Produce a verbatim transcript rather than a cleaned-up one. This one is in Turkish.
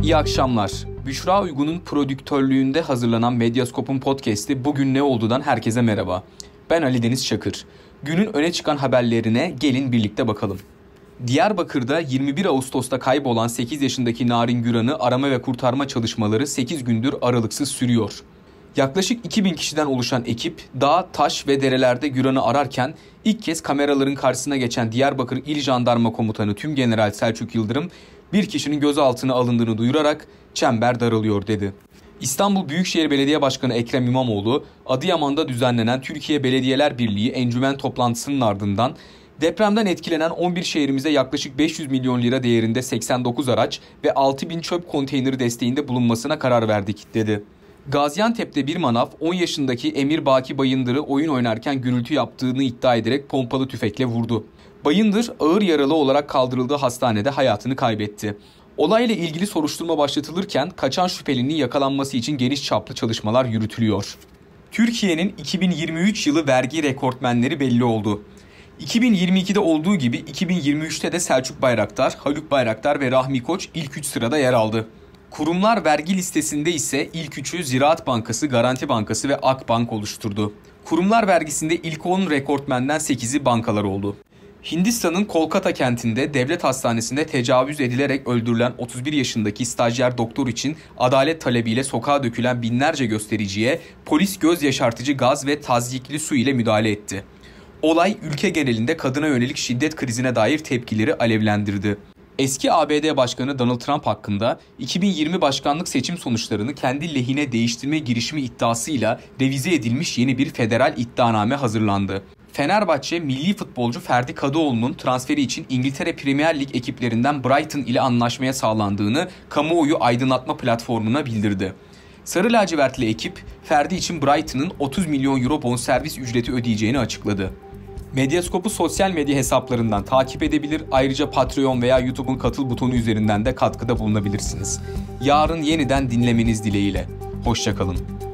İyi akşamlar. Büşra Uygun'un prodüktörlüğünde hazırlanan Medyascope'un podcast'i Bugün Ne Oldu'dan herkese merhaba. Ben Ali Deniz Çakır. Günün öne çıkan haberlerine gelin birlikte bakalım. Diyarbakır'da yirmi bir Ağustos'ta kaybolan sekiz yaşındaki Narin Güran'ı arama ve kurtarma çalışmaları sekiz gündür aralıksız sürüyor. Yaklaşık iki bin kişiden oluşan ekip dağ, taş ve derelerde Güran'ı ararken ilk kez kameraların karşısına geçen Diyarbakır İl Jandarma Komutanı Tümgeneral Selçuk Yıldırım bir kişinin gözaltına alındığını duyurarak çember daralıyor dedi. İstanbul Büyükşehir Belediye Başkanı Ekrem İmamoğlu, Adıyaman'da düzenlenen Türkiye Belediyeler Birliği encümen toplantısının ardından depremden etkilenen on bir şehrimize yaklaşık beş yüz milyon lira değerinde seksen dokuz araç ve altı bin çöp konteyneri desteğinde bulunmasına karar verdik dedi. Gaziantep'te bir manav on yaşındaki Emir Baki Bayındır'ı oyun oynarken gürültü yaptığını iddia ederek pompalı tüfekle vurdu. Bayındır ağır yaralı olarak kaldırıldığı hastanede hayatını kaybetti. Olayla ilgili soruşturma başlatılırken kaçan şüphelinin yakalanması için geniş çaplı çalışmalar yürütülüyor. Türkiye'nin iki bin yirmi üç yılı vergi rekortmenleri belli oldu. iki bin yirmi ikide olduğu gibi iki bin yirmi üçte de Selçuk Bayraktar, Haluk Bayraktar ve Rahmi Koç ilk üç sırada yer aldı. Kurumlar vergi listesinde ise ilk üçü Ziraat Bankası, Garanti Bankası ve Akbank oluşturdu. Kurumlar vergisinde ilk on rekortmenden sekizi bankalar oldu. Hindistan'ın Kolkata kentinde devlet hastanesinde tecavüz edilerek öldürülen otuz bir yaşındaki stajyer doktor için adalet talebiyle sokağa dökülen binlerce göstericiye polis göz yaşartıcı gaz ve tazyikli su ile müdahale etti. Olay ülke genelinde kadına yönelik şiddet krizine dair tepkileri alevlendirdi. Eski A B D Başkanı Donald Trump hakkında iki bin yirmi başkanlık seçim sonuçlarını kendi lehine değiştirme girişimi iddiasıyla revize edilmiş yeni bir federal iddianame hazırlandı. Fenerbahçe milli futbolcu Ferdi Kadıoğlu'nun transferi için İngiltere Premier Lig ekiplerinden Brighton ile anlaşmaya sağlandığını kamuoyu aydınlatma platformuna bildirdi. Sarı lacivertli ekip Ferdi için Brighton'ın otuz milyon euro bonservis ücreti ödeyeceğini açıkladı. Medyascope'u sosyal medya hesaplarından takip edebilir, ayrıca Patreon veya YouTube'un katıl butonu üzerinden de katkıda bulunabilirsiniz. Yarın yeniden dinlemeniz dileğiyle. Hoşça kalın.